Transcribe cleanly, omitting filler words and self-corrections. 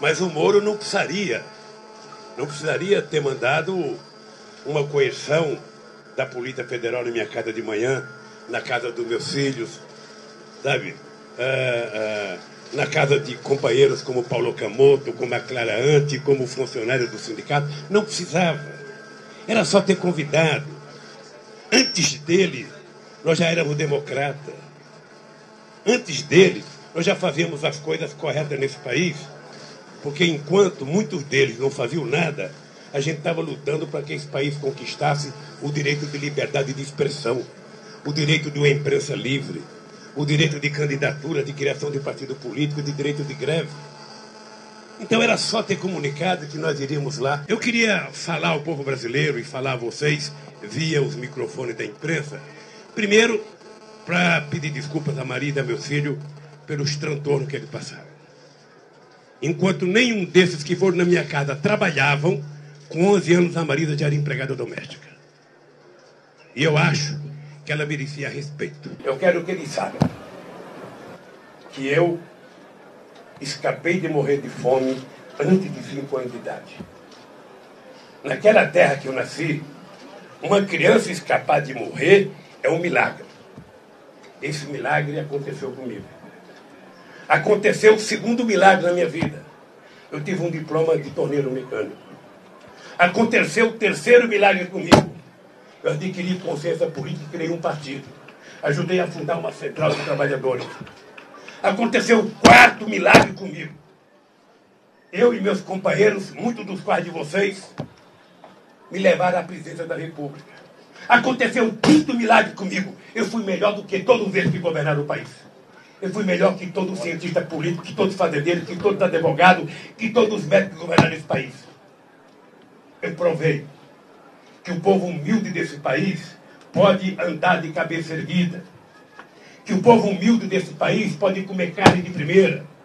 Mas o Moro não precisaria ter mandado uma coerção da Polícia Federal na minha casa de manhã, na casa dos meus filhos, sabe? Na casa de companheiros como Paulo Camoto, como a Clara Ante, como funcionários do sindicato. Não precisava. Era só ter convidado. Antes dele, nós já éramos democratas. Antes dele, nós já fazíamos as coisas corretas nesse país. Porque enquanto muitos deles não faziam nada, a gente estava lutando para que esse país conquistasse o direito de liberdade de expressão, o direito de uma imprensa livre, o direito de candidatura, de criação de partido político, de direito de greve. Então era só ter comunicado que nós iríamos lá. Eu queria falar ao povo brasileiro e falar a vocês via os microfones da imprensa, primeiro para pedir desculpas a Maria e a meu filho pelos transtornos que eles passaram. Enquanto nenhum desses que foram na minha casa trabalhavam, com 11 anos a Marisa já era empregada doméstica. E eu acho que ela merecia respeito. Eu quero que eles saibam que eu escapei de morrer de fome antes de 5 anos de idade. Naquela terra que eu nasci, uma criança escapar de morrer é um milagre. Esse milagre aconteceu comigo. Aconteceu o segundo milagre na minha vida. Eu tive um diploma de torneiro mecânico. Aconteceu o terceiro milagre comigo. Eu adquiri consciência política e criei um partido. Ajudei a fundar uma central de trabalhadores. Aconteceu o quarto milagre comigo. Eu e meus companheiros, muitos dos quais de vocês, me levaram à presidência da República. Aconteceu o quinto milagre comigo. Eu fui melhor do que todos eles que governaram o país. Eu fui melhor que todo cientista político, que todos os fazendeiros, que todos os advogados, que todos os médicos que governaram esse país. Eu provei que o povo humilde desse país pode andar de cabeça erguida. Que o povo humilde desse país pode comer carne de primeira.